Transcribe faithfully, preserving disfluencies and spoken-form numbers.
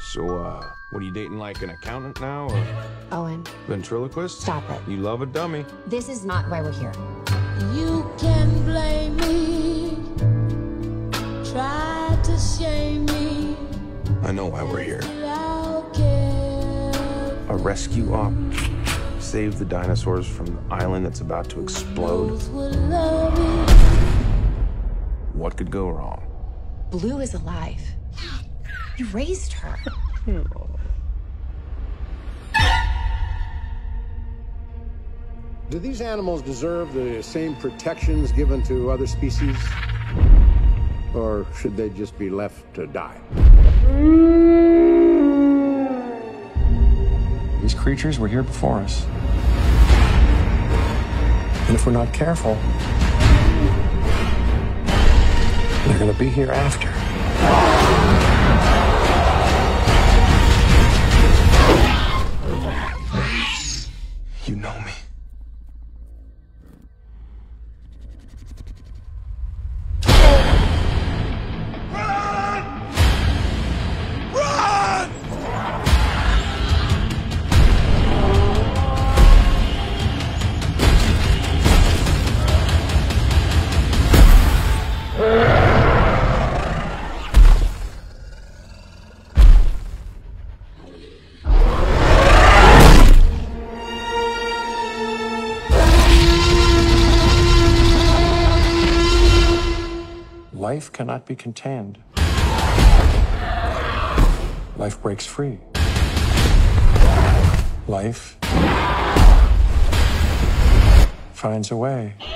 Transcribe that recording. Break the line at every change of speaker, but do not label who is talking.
So, uh, what are you dating, like an accountant now, or
Owen,
ventriloquist?
stop it.
You love a dummy.
This is not why we're here.
You can blame me, try to shame me.
I know why we're here.
I'll care.
A rescue op. Save the dinosaurs from the island that's about to explode.
Those will love me.
What could go wrong?
Blue is alive. You raised her.
Do these animals deserve the same protections given to other species? Or should they just be left to die?
These creatures were here before us. And if we're not careful, they're gonna be here after.
You know me.
Life cannot be contained. Life breaks free. Life finds a way.